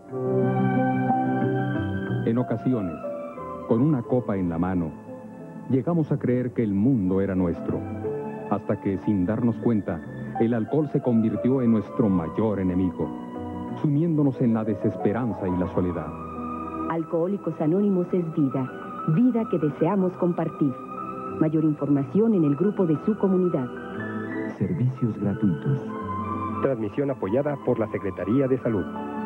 En ocasiones, con una copa en la mano, llegamos a creer que el mundo era nuestro, hasta que, sin darnos cuenta, el alcohol se convirtió en nuestro mayor enemigo, sumiéndonos en la desesperanza y la soledad. Alcohólicos Anónimos es vida, vida que deseamos compartir. Mayor información en el grupo de su comunidad. Servicios gratuitos. Transmisión apoyada por la Secretaría de Salud.